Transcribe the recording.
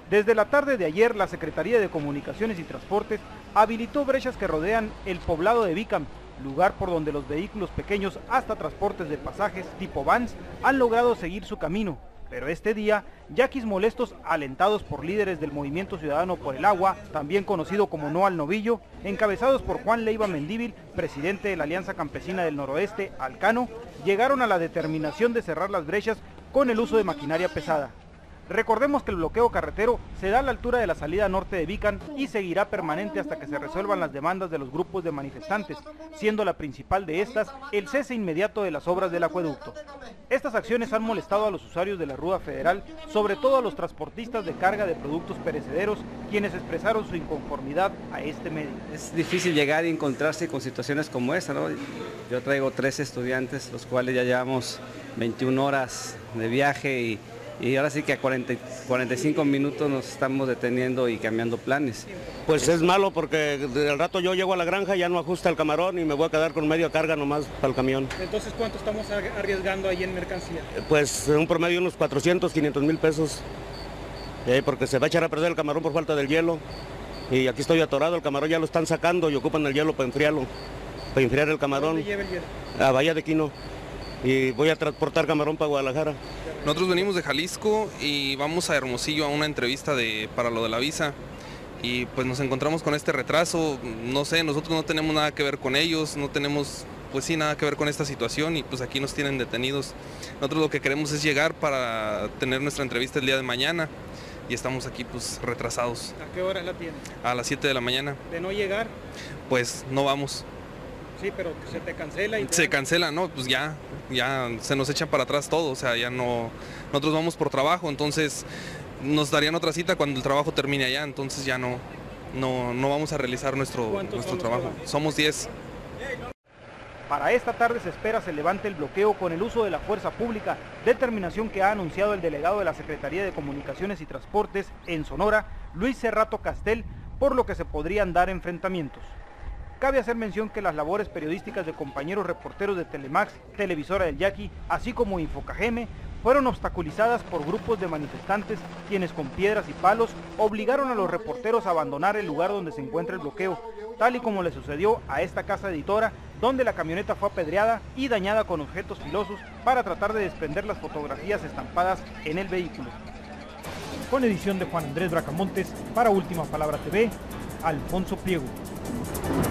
Desde la tarde de ayer, la Secretaría de Comunicaciones y Transportes habilitó brechas que rodean el poblado de Bicam, lugar por donde los vehículos pequeños hasta transportes de pasajes tipo vans han logrado seguir su camino. Pero este día, yaquis molestos alentados por líderes del Movimiento Ciudadano por el Agua, también conocido como No al Novillo, encabezados por Juan Leiva Mendívil, presidente de la Alianza Campesina del Noroeste, Alcano, llegaron a la determinación de cerrar las brechas con el uso de maquinaria pesada. Recordemos que el bloqueo carretero se da a la altura de la salida norte de Bicam y seguirá permanente hasta que se resuelvan las demandas de los grupos de manifestantes, siendo la principal de estas el cese inmediato de las obras del acueducto. Estas acciones han molestado a los usuarios de la Ruta Federal, sobre todo a los transportistas de carga de productos perecederos, quienes expresaron su inconformidad a este medio. Es difícil llegar y encontrarse con situaciones como esta, ¿no? Yo traigo 3 estudiantes, los cuales ya llevamos 21 horas de viaje y ahora sí que a 45 minutos nos estamos deteniendo y cambiando planes. Pues es malo porque al rato yo llego a la granja, ya no ajusta el camarón y me voy a quedar con media carga nomás para el camión. Entonces, ¿cuánto estamos arriesgando ahí en mercancía? Pues un promedio unos 400, 500 mil pesos, porque se va a echar a perder el camarón por falta del hielo. Y aquí estoy atorado, el camarón ya lo están sacando y ocupan el hielo para enfriarlo, para enfriar el camarón. ¿Dónde lleva el hielo? A Bahía de Quino. Y voy a transportar camarón para Guadalajara. Nosotros venimos de Jalisco y vamos a Hermosillo a una entrevista para lo de la visa y pues nos encontramos con este retraso. No sé, nosotros no tenemos nada que ver con ellos, no tenemos pues sí nada que ver con esta situación y pues aquí nos tienen detenidos. Nosotros lo que queremos es llegar para tener nuestra entrevista el día de mañana y estamos aquí pues retrasados. ¿A qué hora la tienen? A las 7 de la mañana. ¿De no llegar? Pues no vamos. Sí, pero se te cancela y... Se cancela, ¿no? Pues ya se nos echa para atrás todo, o sea, ya no... Nosotros vamos por trabajo, entonces nos darían otra cita cuando el trabajo termine allá, entonces ya no vamos a realizar nuestro trabajo. Somos 10. Para esta tarde se espera se levante el bloqueo con el uso de la fuerza pública, determinación que ha anunciado el delegado de la Secretaría de Comunicaciones y Transportes en Sonora, Luis Cerrato Castel, por lo que se podrían dar enfrentamientos. Cabe hacer mención que las labores periodísticas de compañeros reporteros de Telemax, Televisora del Yaqui, así como Infocajeme, fueron obstaculizadas por grupos de manifestantes, quienes con piedras y palos obligaron a los reporteros a abandonar el lugar donde se encuentra el bloqueo, tal y como le sucedió a esta casa editora, donde la camioneta fue apedreada y dañada con objetos filosos para tratar de desprender las fotografías estampadas en el vehículo. Con edición de Juan Andrés Bracamontes, para Última Palabra TV, Alfonso Pliego.